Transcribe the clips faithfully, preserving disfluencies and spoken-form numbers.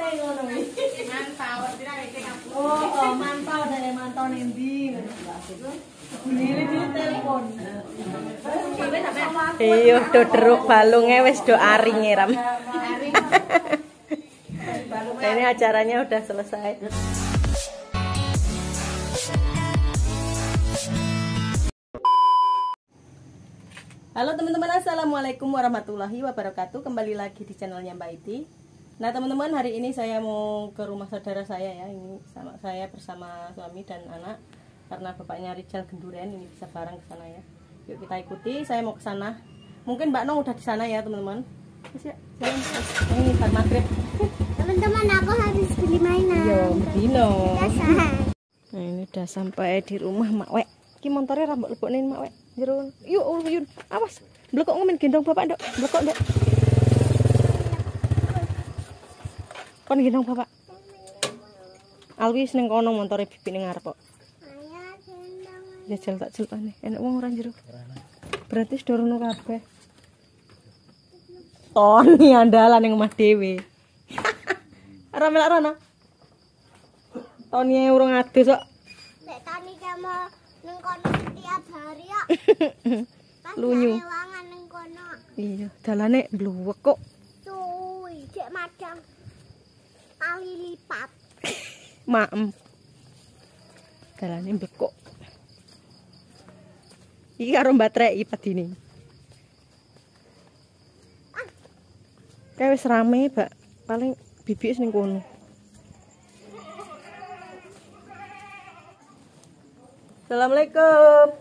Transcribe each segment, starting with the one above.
ngono iki. Mantau, oh, oh, mantau dari mantau nendi. Ini di telepon. Iya, do deruk balungnya wis do aring ngeram. Ini acaranya udah selesai. Halo teman-teman, assalamualaikum warahmatullahi wabarakatuh. Kembali lagi di channelnya Mbak Iti. Nah teman-teman, hari ini saya mau ke rumah saudara saya ya. Ini sama saya bersama suami dan anak. Karena bapaknya Rijal Genduren, ini bisa bareng ke sana ya. Yuk kita ikuti, saya mau ke sana. Mungkin Mbak Nong udah di sana ya teman-teman. Ya, jalan. Ini Pak Maghrib. Teman-teman, aku habis beli mainan. Yo, Dino. Nah, ini udah sampai di rumah Mak Wek. Ki montore rambut lebonin Mak Wek. Jero. Yuk, yuk. Awas. Blekok ngomen gendong bapak, Nduk. Blekok, Nduk. Kon gendong bapak. Alwi seneng kono montore bibi ning ngarep kok. Jajal tak celokane. Enak wong ora jero. Berarti sedorono kabeh. Toni andalan ning omah dhewe. Ora melak rono. Toni urung adus kok. Nek Tani kamu ning kono tiap hari kok. Lunyu. Lewangan ning kono. Iya, dalane bluwek kok. Cuy, cek madang. Kali lipat. Maem. Dalane mbekok. Iki karo baterai padine. Kayak wis rame, Mbak. Paling bibi wis ning kono. Assalamualaikum.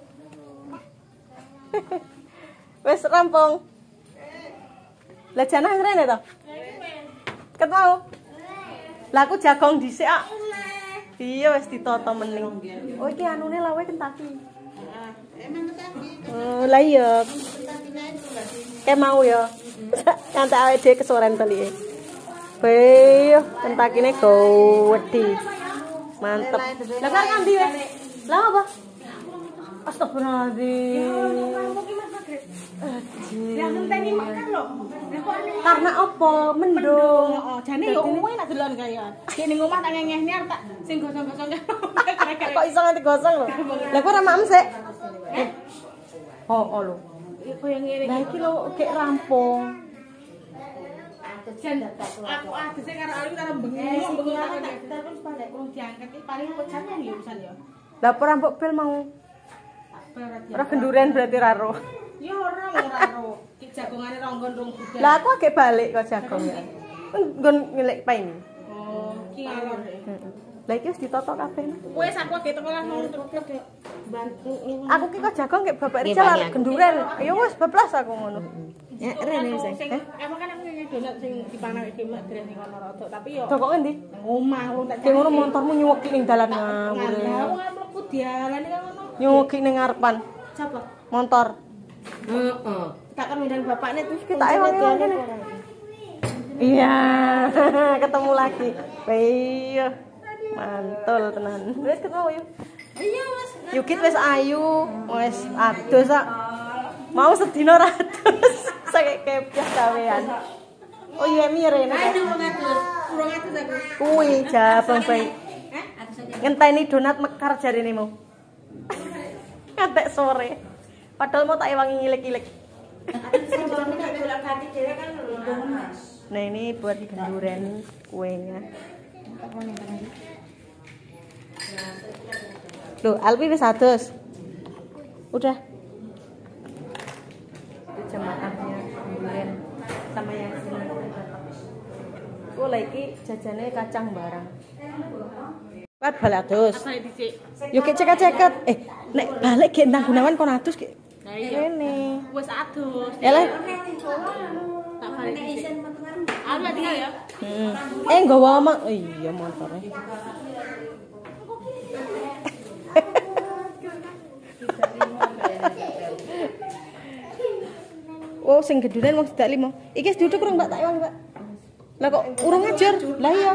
Wes rampung. Lah jana ngrene to? Ket mau. Lah aku jagong dhisik kok. Iya wis ditata mening. Oh iki anune lawe Kentucky. Heeh. Emang Kentucky. Oh, lah iya. Kayak mau ya. Kantek awake dhewe kesoren telike. Be, Kentucky-ne gowedi. Mantep. Lah kan ngendi wis? Lah apa? Astagfirullahaladzim. Yang ngenteni makan lho. Karena apa? Mendung. Heeh, jane yo kuwi nak delon kaya. Dek ning omah tak ngengehne arep tak sing gosong-gosong. Kok iso nganti gosong lho? Lah kok ora maem sik? Oh, oh lho. Koyo ngene. Lah iki lho gek rampung. Jan aku adese karo Alwi karo bengong bengong tak terus balik kurang diangkat iki paling pecahnya yo pisan yo. Lah apa rampuk bel mau? Ora genduren berarti raro. Ya ora ora ro. Ki jagongane ronggon rong budal. Lah aku agek balik kok jagong ya. Nggon ngelek paing. Oh, ki ngalor. Lah iki wis ditotok kabeh. Wes aku agek teko lah mau terus bantu. Aku ki kok jagong gek bapak Rijal arep genduren. Ya wis bablas aku ngono. Ya rene wis. Emang kan aku ngene donat sing dipanake dhewe dren ning kono rodok tapi yo. Kok ngendi? Omah lu tak. Ki ngono montormu nyuweki ning dalan ngawur. Lah aku kan mlebu dialani kan ngono. Nyuweki ning ngarepan. Siapa? Motor. Heeh. Tak kan ndang bapakne terus Tak ewangi ngene. Iya, ketemu lagi. Iya. Mantul tenan. Wis ketemu yuk. Iya, Mas. Yukit wis ayu, wis adus sak. Mau sedina ra adus. Sakek kepyah gawean. Oh iya mire nek. Ayo wong adus. Kurang adus aku. Kuwi jabang bae. Heh, adus aja. Ngenteni donat mekar jarine mau. Ngantek sore. Padahal mau tak ewangi ngilik-ngilik. Nah ini buat genduren kuenya. Loh, Alwi wis adus. Udah. Itu jemaahnya genduren sama Yasin. Oh, lagi jajane kacang barang. Kuat balik adus. Yuk ceket-ceket. Eh, nek balik ge nang Gunawan kon adus ge. Lah iya. Rene. Wes adus. Ya lah. Tak balik. Aku tinggal ya. Heeh. Eh nggawa mak. Oh, iya montore. Oh, sing geduren wong sedak limo. Iki wis duduk urung Mbak tak ewang, Mbak. Lah kok urung ngajar? Lah iya.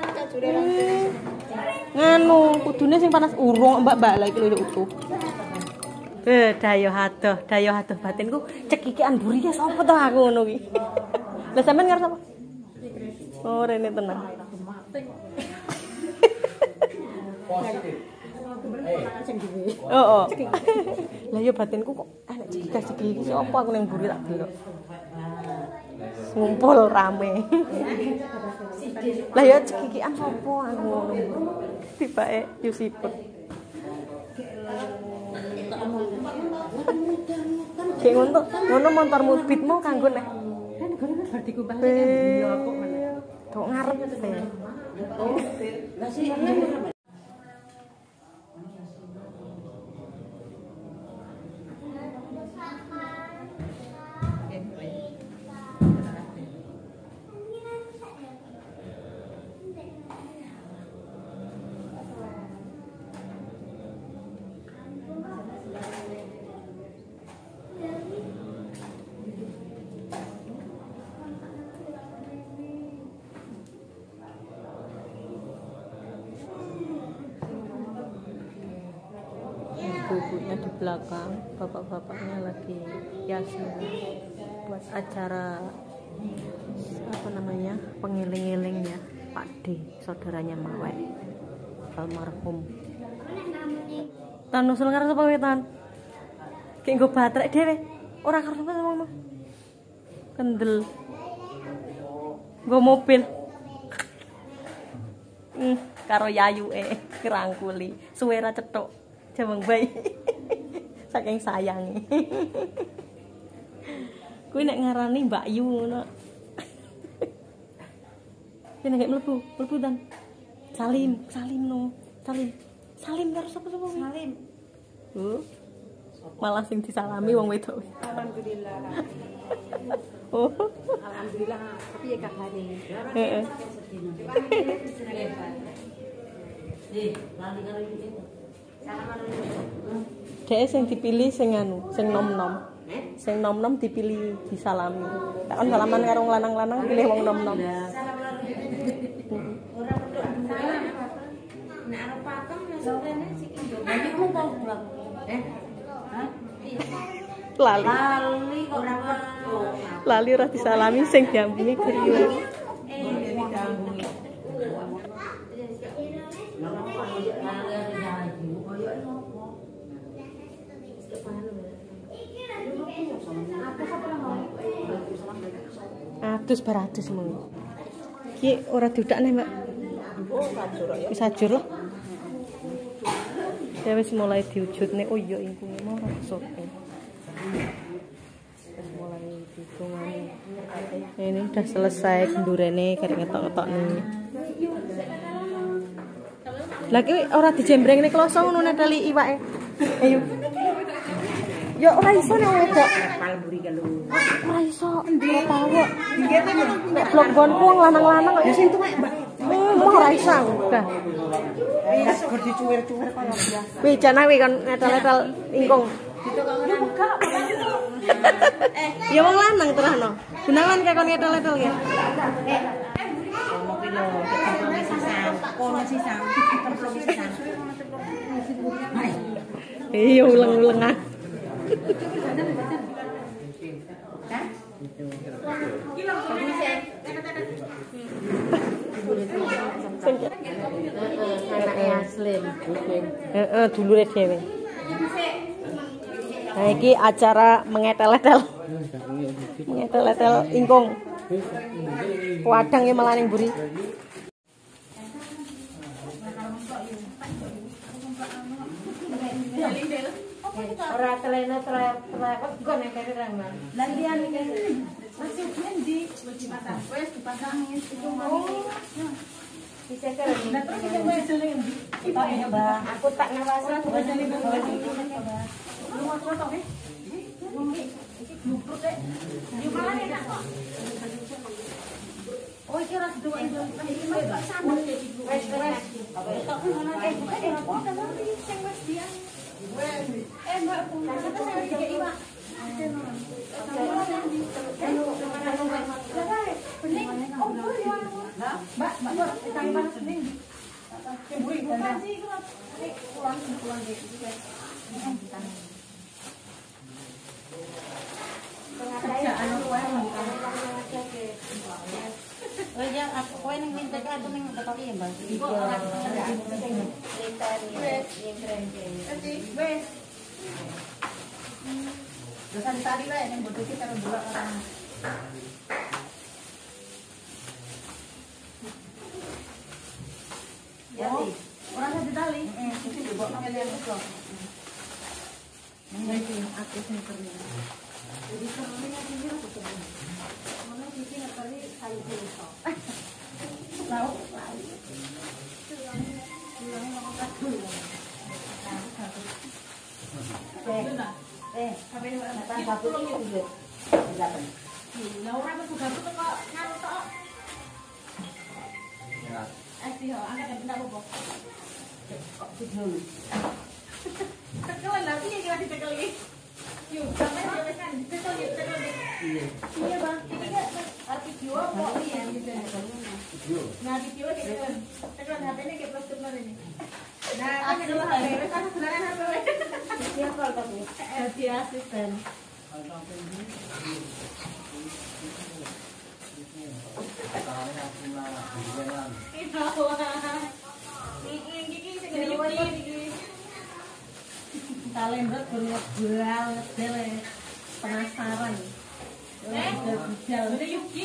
Nganu, kudune sing panas urung Mbak Mbak lah iki lho utuh. Eh, dayo hadoh, dayo hadoh batinku cekikian buri ya sapa to aku ngono ki. Lah sampean ngarep sapa? Oh, rene tenang. Oh, oh. Lah ya batinku kok enak cekik-cekik iki sapa aku ning mburi tak delok. Ngumpul rame. Lah ya cekikian sapa aku ngono. Tibake Yusiput. Kayak ngono, ngono motor mubitmu kanggo nek. Kan ngono bar dikumpah kan yo kok meneh. Tok ngarep teh. Oh, lah sih ibu-ibunya di belakang, bapak-bapaknya lagi yasmin buat acara apa namanya pengiling-ilingnya Pak D, saudaranya Mawek almarhum. Tan nusul karo sapa wetan? Ki nggo batrek dhewe. Ora karo sapa ngono. Kendel. Nggo mobil. Hmm, karo yayuke ngrangkuli, suwe ra cethuk. Jamang bayi. Saking sayange. Kuwi nek ngarani Mbak Yu ngono. Kene nek mlebu, mlebu dan salim, salim no, salim. Salim karo sapa-sapa kuwi? Salim. Oh. Malah sing disalami wong wedok. Alhamdulillah. Oh. Alhamdulillah, tapi ya kabare. Heeh. Eh, lali karo iki. Dek sing dipilih sing anu, sing nom-nom. Sing nom-nom dipilih disalami. Tak kan salaman karo lanang-lanang pilih wong nom-nom. Ora perlu salam. Nek arep pakem masuk rene sik ndok. Iki ku mau pulang. Eh? Hah? Lali. Lali kok ora perlu. Lali ora disalami sing diambungi griya. Eh, diambungi. Atus baratus mung. Ki ora diudakne, Mbak. Oh, sajur ya. Wis sajur lho. Ya wis mulai diwujudne. Oh iya iku mau sopo. Wis mulai ditungani. Ini udah selesai kendurene karek ngetok-ngetok nih. Lah ki ora dijembrengne kloso ngono neteli iwake. Ayo. Yo ora iso nek wedok. Palemburi ka lho. Ora iso. Ora tau kok. Nek blok gonku wong lanang-lanang kok iso entuk, Mbak. Oh, ora iso. Dah. Wis gur dicuwir-cuwir kaya biasa. Kuwi jana kuwi kon netel-netel ingkung. Yo buka. Eh, ya wong lanang terahno. Gunawan kaya kon netel-netel ya. Eh. Ono ki lho, ketemu sisan. Kono sisan. Ketemu sisan. Iya uleng-ulengan. Hah? Gitu. Anaknya Aslim. Heeh, dulure dhewe. Nah, iki acara mengetel-etel. Mengetel-etel ingkung. Wadang ya malah ning mburi. Ora telena telewet gon nek kene ramah. Lah liyan iki masih endi? Wis dipasangin itu mau. Bisa kare. Lah terus iki wis seling endi? Iya, Mbak. Aku tak ngawasi wis seling endi. Lu mau foto nggih? Iki glubruk rek. Yo malah enak kok. Oh, iki ora duwe iki Mbak sambel wis wis. Tok ngono eh eh apa sampe sing wis dian. Eh Mbak, kata saya dikek iwak. Mbak, Mbak, tangi panas bening. Cemburi bukan sih itu. Pulang pulang deh. Kerjaan aku yang bukan. Oh ya, aku kowe ning mintek aku ning tetoki ya, Mbak. Iku ora wes. Dosan tadi wae ning bodoh kita bolak orang. Ya, Orang ada tali. heeh, iki mbok nang liyan kok. Ini aku sing kerja. Jadi kerene iki kira kok. Mana iki nek kali kayu iso. Lauk, lauk. Tulangnya mau kas dulu. Eh, eh, sampai ora tak babu iki lho. Delapan. Lah ora mesti gabut kok nganu tok. Ya. Eh sih, angkat kan ndak apa-apa. Kok dulu. Tekelan lagi yang kira ditekel iki. Yuk, sampai dia kan ditekel yuk, tekel. Iya. Iya, Bang. Ini kan arep video kok iya gitu. Video. Nah, video gitu. Tekelan H P-nya kayak plus bener ini. Nah, kan kalau H P kan sebenarnya H P. Siapa kalau Jadi asisten. Tangannya cuma bijinan. Itu. Ini gigi segede iki. kalender berlebihan dele penasaran. Eh, Udah ada Yuki.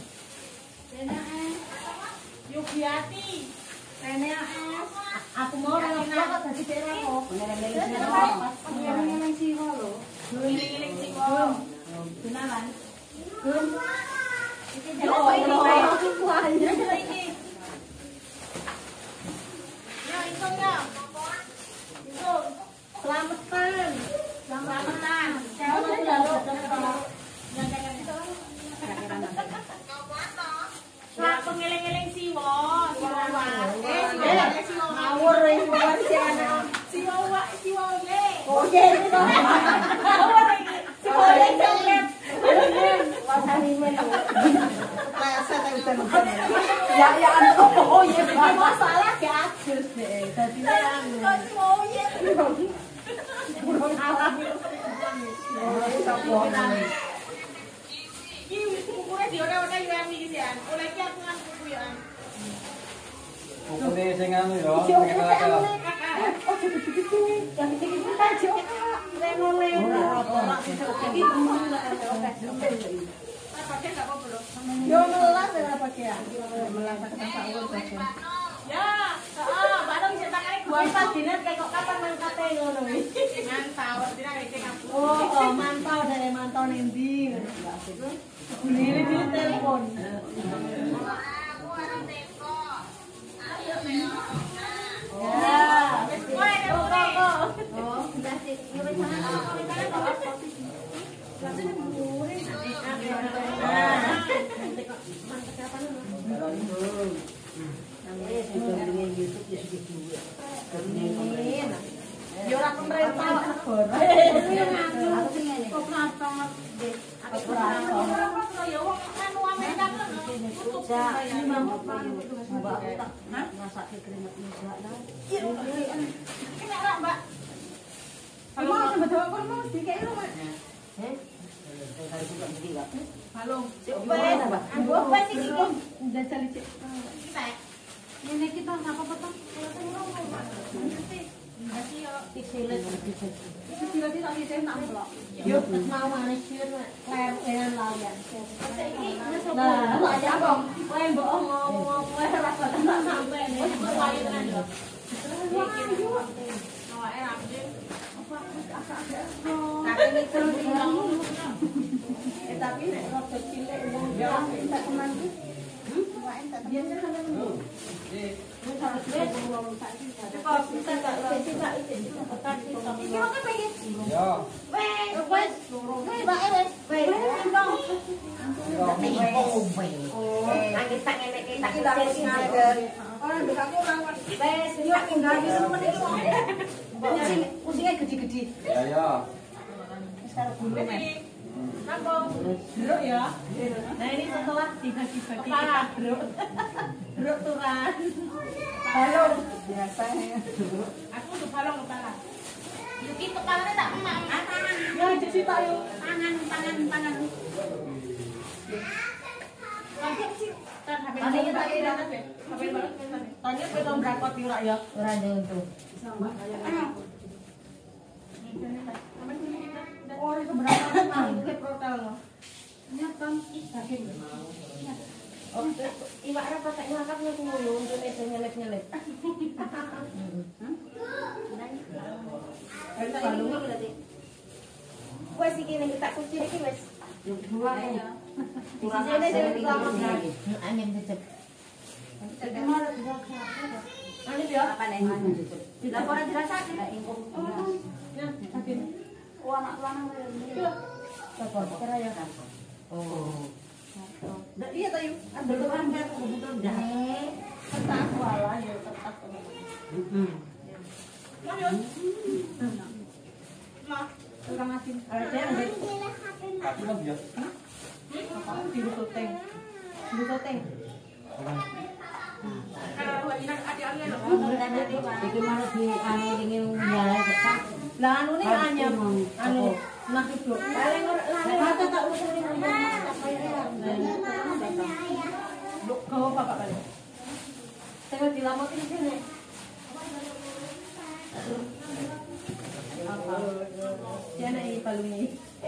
Yukiati. Rene aku mau nang kok dadi daerah kok. Ngeleng-ngeleng siwa lho. Giling-giling siwo. Kenalan. Gun. Iki Oh, jalan ini. iki kuahnya. Ini. Ya, itu ya. Itu. Selamatan. Selamatan. Saya mau jalan. Lah pengeleng-eleng siwo, siwo wa. Eh, siwo Eh, wa, siwo ngawur iki kok si anak. Siwo wa, siwo le. Oh, iya itu. Ngawur iki. Siwo le coklat. Wasani men. Rasa tak udan. Ya ya anu oh iya masalah gak adus deh. Dadi anu. Kok siwo ye. Burung alam. Oh, sapa nang. Iki kukunya dione-one yo yang iki sian. Oleh iki aku nang kuku yo. Pokoknya sing anu yo, sing kenal. Oh, gitu-gitu. Yang gitu-gitu aja. Leng-leng. Ora apa. Iki Pakai enggak apa-apa lho. yo melas ora pakai ya. Melas tak sawur saja. Ya, heeh, baru bisa takane Gua padine kok kapan mangkate ngono iki. mantap, tidak iki aku. Oh, oh, mantau dari mantau nendi. Ini di telepon. Ya, Kowe kok kok. oh, sudah sih. Ini rencana Yo ora pemerintah negara. Aku sing ngene. Kok ngatot deh. Aku ora Ya wong anu Amerika kan tutup. Ja, ini mau apa itu? Mbak aku tak masak keringat muda lah. Kena rak, Mbak. Kamu sebetulnya kok mau sedikit lu, Mak? Eh? Kali juga mesti enggak. Halo. Wes, aku apa sih iki? Udah cari cek. Kita. Ini kita apa potong? Kasih yo. Isilet. Isilet tak bisa tak blok. Yo, mau manis sih, Mak. Leher layan. Nah, aja kok. Kowe mbok ngomong kowe rasa tak sampe nih. Awake rapi. Tapi itu eh tapi nek rada cilik wong ya tak teman iki. Wae tak biyen kan ngono. Wis harus ngomong sak iki. Kok bisa gak iki tak iki. Iki kok pengen. Yo. Wes, wes. Wes bae wes. Wes. Oh, nangis tak ngene iki tak ngajar. Ora ndek aku ora. Wes, yo enggak bisa meniki wong. Pusing, pusingnya gede-gede. Ya ya. Wis karo bulu Mas. Napa? Druk ya. Nah ini setelah dibagi-bagi kita druk. Druk turan. Balong. Biasanya druk. Aku tuh balong kepala. Yuki kepalanya tak emak. Ah, tangan. Ya aja sih tak yuk. Tangan, tangan, tangan. Lagi sih. Tar H P Tanya tanya tanya kowe tau berapa pira ya? Ora nyentuh. Oh, itu berapa kan? Kowe protel. Oh, iwak ra patek ngakapnya ku ngono untuk meja nyelip-nyelip. Wes iki ning tak kunci iki wes. Dua ya. Kurang sini angin cecep. Angin ya? Apa nih? Laporan dirasake. Wah, anak lanang ya. Telepon kira ya kan. Oh. Nah, iya tahu. Ada orang kayak kebutuhan dah. Tak wala ya tetap. Heeh. Ayo. Ma, enggak masin. Ada yang Aku kan dia. apa di syuting. Di syuting. Iki malah di anu ringi nyala tekan. Lah anu nih anyam. Anu nah duduk. Paling ora tak usuni Lu kau apa kali? Tengok dilamotin sini. Apa? Jangan ini palungi.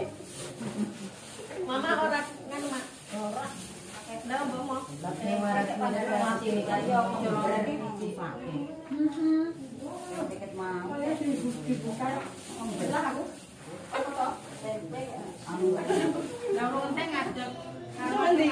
Mama orang nganu mak. Orang. Lah mbok mau. Nek waras masih iki kaya colong dipake. Mhm. Tiket mau. Dibuka. Lah aku. Apa? Tempe. Lah wong teng ngadeg. Nanti.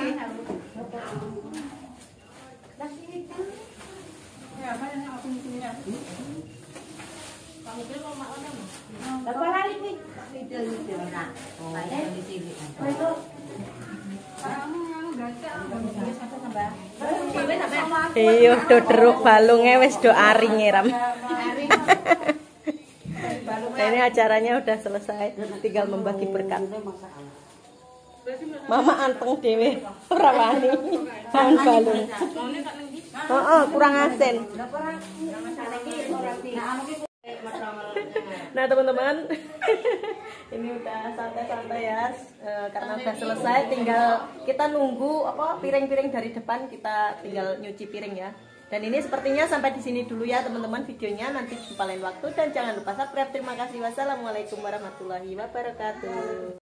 Lah sini kan. Ya, apa yang aku mungkin ya? Kamu kira mau makan apa? Lah kok lali kuwi? Video-video nak. Saya di sini. Oh itu. Kamu yang gacak. Sampai tambah. Iya, do deruk balungnya wis do aring ngiram. Nah, ini acaranya udah selesai, tinggal membagi berkat. Mama anteng dhewe, ora wani. Makan balung. Heeh, kurang asin. Nah, teman-teman, ini udah santai-santai ya, e, karena udah selesai. Tinggal kita nunggu apa piring-piring dari depan, kita tinggal nyuci piring ya. Dan ini sepertinya sampai di sini dulu ya teman-teman videonya. Nanti jumpa lain waktu dan jangan lupa subscribe. Terima kasih. Wassalamualaikum warahmatullahi wabarakatuh.